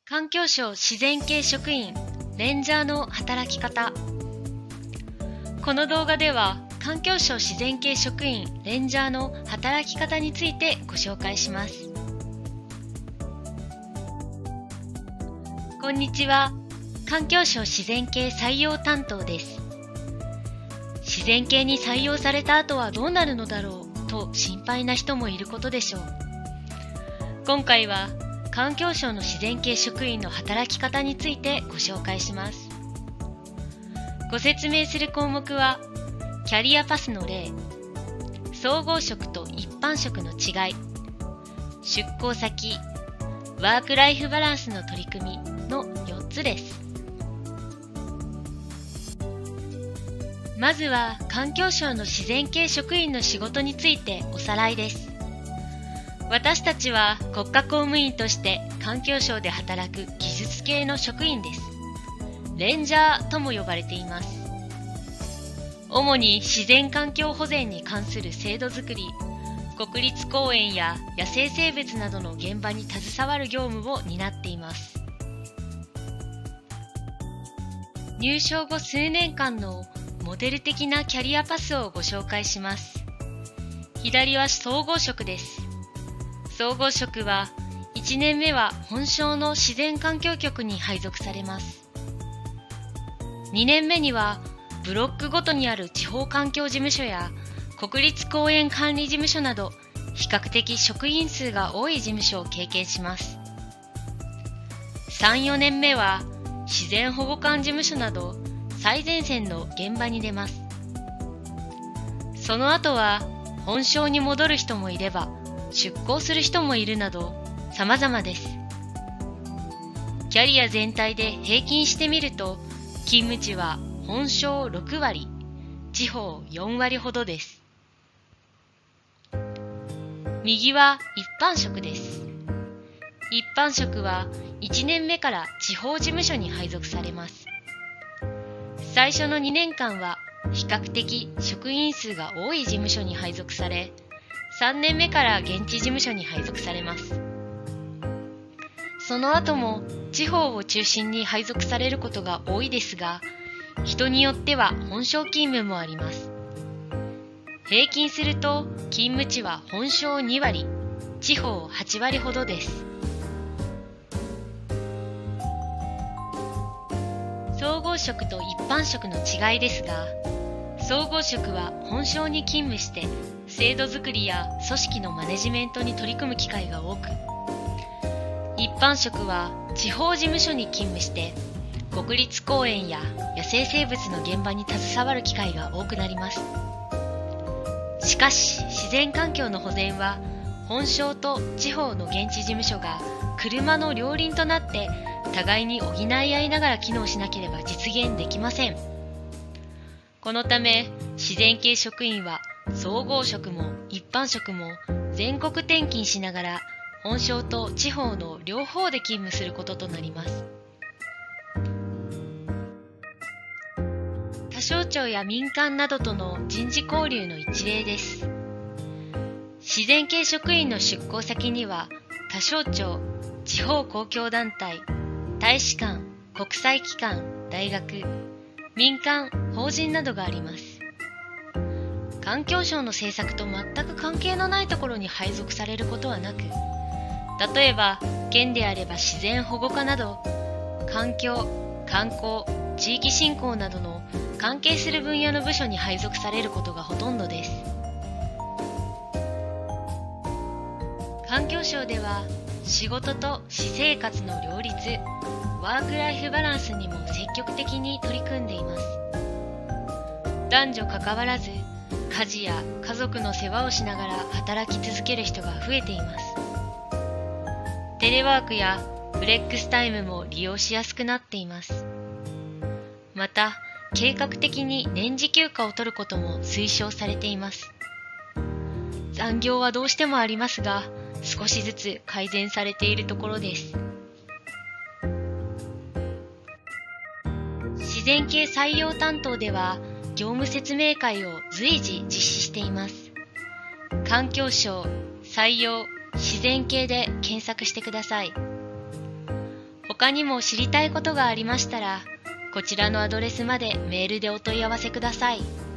環境省自然系職員レンジャーの働き方。この動画では環境省自然系職員レンジャーの働き方についてご紹介します。こんにちは。環境省自然系採用担当です。自然系に採用された後はどうなるのだろうと心配な人もいることでしょう。今回は環境省の自然系職員の働き方についてご紹介します。ご説明する項目は、キャリアパスの例、総合職と一般職の違い、出向先、ワークライフバランスの取り組みの4つです。まずは環境省の自然系職員の仕事についておさらいです。私たちは国家公務員として環境省で働く技術系の職員です。レンジャーとも呼ばれています。主に自然環境保全に関する制度づくり、国立公園や野生生物などの現場に携わる業務を担っています。入省後数年間のモデル的なキャリアパスをご紹介します。左は総合職です。総合職は1年目は本省の自然環境局に配属されます。2年目にはブロックごとにある地方環境事務所や国立公園管理事務所など比較的職員数が多い事務所を経験します。3、4年目は自然保護管事務所など最前線の現場に出ます。その後は本省に戻る人もいれば出向する人もいるなど様々です。キャリア全体で平均してみると勤務地は本省6割、地方4割ほどです。右は一般職です。一般職は1年目から地方事務所に配属されます。最初の2年間は比較的職員数が多い事務所に配属され、3年目から現地事務所に配属されます。その後も地方を中心に配属されることが多いですが、人によっては本省勤務もあります。平均すると勤務地は本省2割、地方8割ほどです。総合職と一般職の違いですが、総合職は本省に勤務して制度づくりや組織のマネジメントに取り組む機会が多く、一般職は地方事務所に勤務して国立公園や野生生物の現場に携わる機会が多くなります。しかし自然環境の保全は本省と地方の現地事務所が車の両輪となって互いに補い合いながら機能しなければ実現できません。このため自然系職員は総合職も一般職も全国転勤しながら本省と地方の両方で勤務することとなります。他省庁や民間などとの人事交流の一例です。自然系職員の出向先には他省庁、地方公共団体、大使館、国際機関、大学、民間、法人などがあります。環境省の政策と全く関係のないところに配属されることはなく、例えば県であれば自然保護課など環境、観光、地域振興などの関係する分野の部署に配属されることがほとんどです。環境省では仕事と私生活の両立、ワークライフバランスにも積極的に取り組んでいます。男女関わらず家事や家族の世話をしながら働き続ける人が増えています。テレワークやフレックスタイムも利用しやすくなっています。また、計画的に年次休暇を取ることも推奨されています。残業はどうしてもありますが、少しずつ改善されているところです。自然系採用担当では、業務説明会を随時実施しています。環境省採用自然系で検索してください。他他にも知りたいことがありましたら、こちらのアドレスまでメールでお問い合わせください。